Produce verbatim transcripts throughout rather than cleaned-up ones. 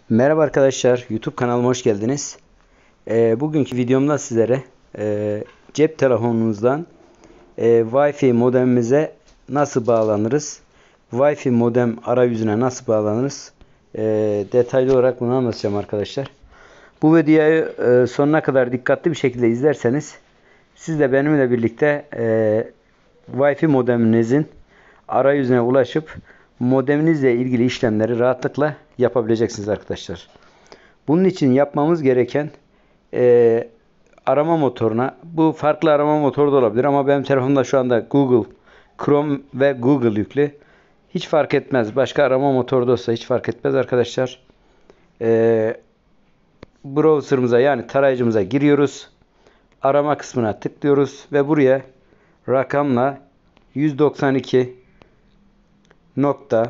Merhaba arkadaşlar, YouTube kanalıma hoş geldiniz. Ee, bugünkü videomda sizlere e, cep telefonunuzdan e, Wi-Fi modemimize nasıl bağlanırız, Wi-Fi modem arayüzüne nasıl bağlanırız, e, detaylı olarak bunu anlatacağım arkadaşlar. Bu videoyu e, sonuna kadar dikkatli bir şekilde izlerseniz, siz de benimle birlikte e, Wi-Fi modeminizin arayüzüne ulaşıp modeminizle ilgili işlemleri rahatlıkla yapabileceksiniz arkadaşlar. Bunun için yapmamız gereken e, arama motoruna, bu farklı arama motoru da olabilir ama benim telefonumda şu anda Google, Chrome ve Google yüklü. Hiç fark etmez. Başka arama motoru da olsa hiç fark etmez arkadaşlar. E, browser'ımıza yani tarayıcımıza giriyoruz. Arama kısmına tıklıyoruz ve buraya rakamla yüz doksan iki nokta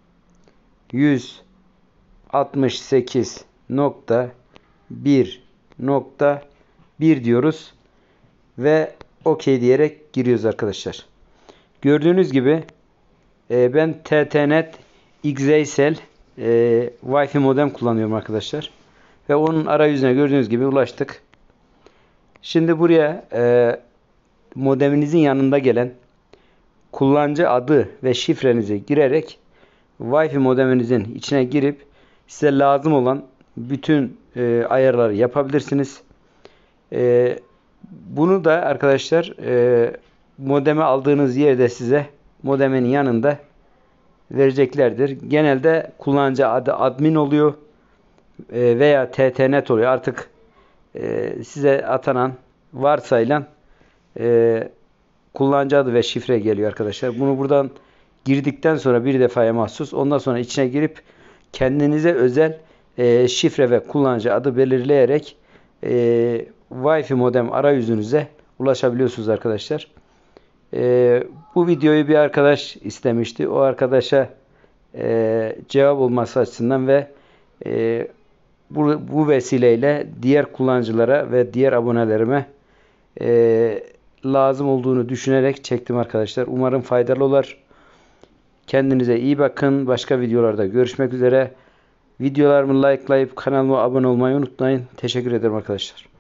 yüz altmış sekiz nokta bir nokta bir diyoruz ve OK diyerek giriyoruz arkadaşlar. Gördüğünüz gibi e, ben T T Net Yggdrasil e, Wi-Fi modem kullanıyorum arkadaşlar. Ve onun arayüzüne gördüğünüz gibi ulaştık. Şimdi buraya e, modeminizin yanında gelen kullanıcı adı ve şifrenizi girerek Wi-Fi modeminizin içine girip size lazım olan bütün e, ayarları yapabilirsiniz. E, bunu da arkadaşlar e, modemi aldığınız yerde size modemin yanında vereceklerdir. Genelde kullanıcı adı admin oluyor e, veya T T Net oluyor. Artık e, size atanan varsayılan e, kullanıcı adı ve şifre geliyor arkadaşlar. Bunu buradan girdikten sonra bir defaya mahsus. Ondan sonra içine girip kendinize özel e, şifre ve kullanıcı adı belirleyerek e, Wi-Fi modem arayüzünüze ulaşabiliyorsunuz arkadaşlar. E, bu videoyu bir arkadaş istemişti. O arkadaşa e, cevap olması açısından ve e, bu, bu vesileyle diğer kullanıcılara ve diğer abonelerime e, lazım olduğunu düşünerek çektim arkadaşlar. Umarım faydalı olur. Kendinize iyi bakın. Başka videolarda görüşmek üzere. Videolarımı likelayıp kanalıma abone olmayı unutmayın. Teşekkür ederim arkadaşlar.